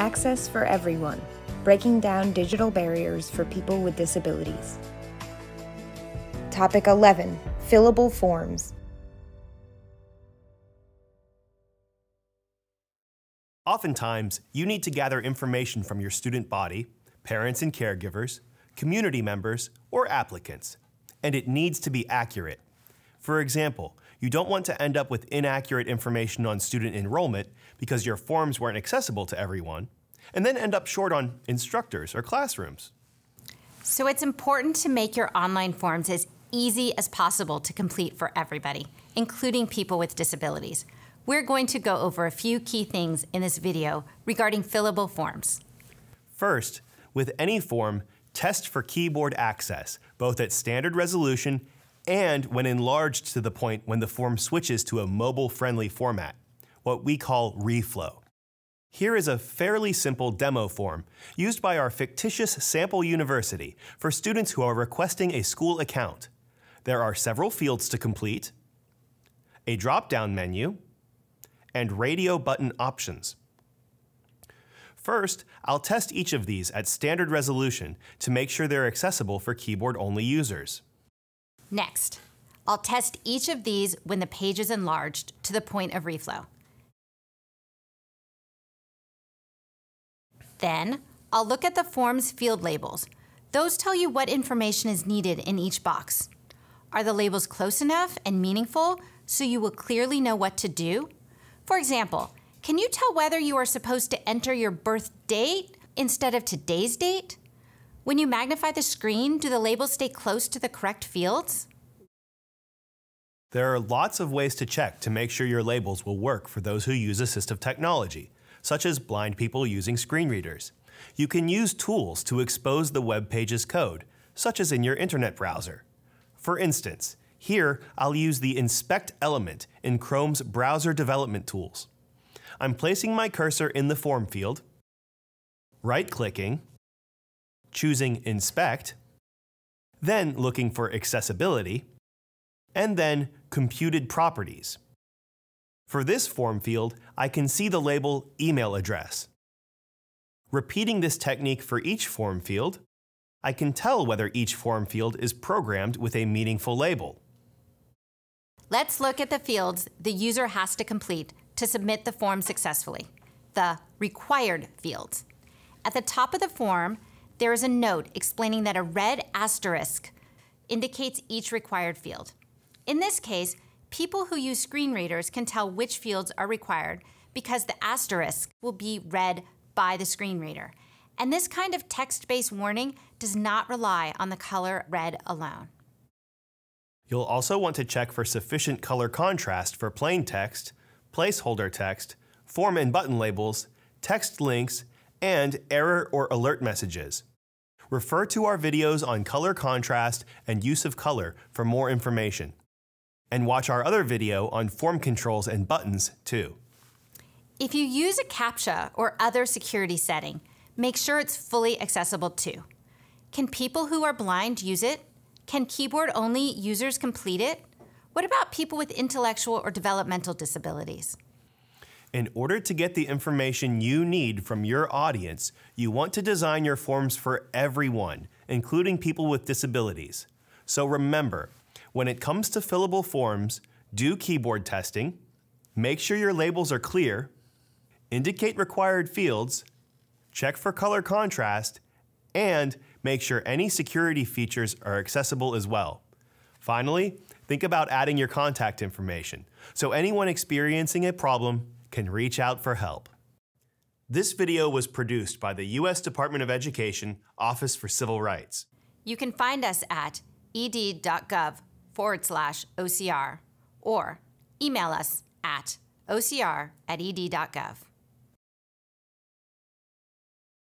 Access for everyone, breaking down digital barriers for people with disabilities. Topic 11, fillable forms. Oftentimes, you need to gather information from your student body, parents and caregivers, community members, or applicants, and it needs to be accurate. For example, you don't want to end up with inaccurate information on student enrollment because your forms weren't accessible to everyone, and then end up short on instructors or classrooms. So it's important to make your online forms as easy as possible to complete for everybody, including people with disabilities. We're going to go over a few key things in this video regarding fillable forms. First, with any form, test for keyboard access, both at standard resolution and when enlarged to the point when the form switches to a mobile-friendly format, what we call reflow. Here is a fairly simple demo form used by our fictitious sample university for students who are requesting a school account. There are several fields to complete, a drop-down menu, and radio button options. First, I'll test each of these at standard resolution to make sure they're accessible for keyboard-only users. Next, I'll test each of these when the page is enlarged to the point of reflow. Then, I'll look at the form's field labels. Those tell you what information is needed in each box. Are the labels close enough and meaningful so you will clearly know what to do? For example, can you tell whether you are supposed to enter your birth date instead of today's date? When you magnify the screen, do the labels stay close to the correct fields? There are lots of ways to check to make sure your labels will work for those who use assistive technology, such as blind people using screen readers. You can use tools to expose the web page's code, such as in your internet browser. For instance, here I'll use the Inspect element in Chrome's browser development tools. I'm placing my cursor in the form field, right-clicking, choosing Inspect, then looking for Accessibility, and then Computed Properties. For this form field, I can see the label Email Address. Repeating this technique for each form field, I can tell whether each form field is programmed with a meaningful label. Let's look at the fields the user has to complete to submit the form successfully, the required fields. At the top of the form, there is a note explaining that a red asterisk indicates each required field. In this case, people who use screen readers can tell which fields are required because the asterisk will be read by the screen reader. And this kind of text-based warning does not rely on the color red alone. You'll also want to check for sufficient color contrast for plain text, placeholder text, form and button labels, text links, and error or alert messages. Refer to our videos on color contrast and use of color for more information. And watch our other video on form controls and buttons too. If you use a CAPTCHA or other security setting, make sure it's fully accessible too. Can people who are blind use it? Can keyboard-only users complete it? What about people with intellectual or developmental disabilities? In order to get the information you need from your audience, you want to design your forms for everyone, including people with disabilities. So remember, when it comes to fillable forms, do keyboard testing, make sure your labels are clear, indicate required fields, check for color contrast, and make sure any security features are accessible as well. Finally, think about adding your contact information so anyone experiencing a problem can reach out for help. This video was produced by the U.S. Department of Education, Office for Civil Rights. You can find us at ed.gov/OCR or email us at ocr@ed.gov.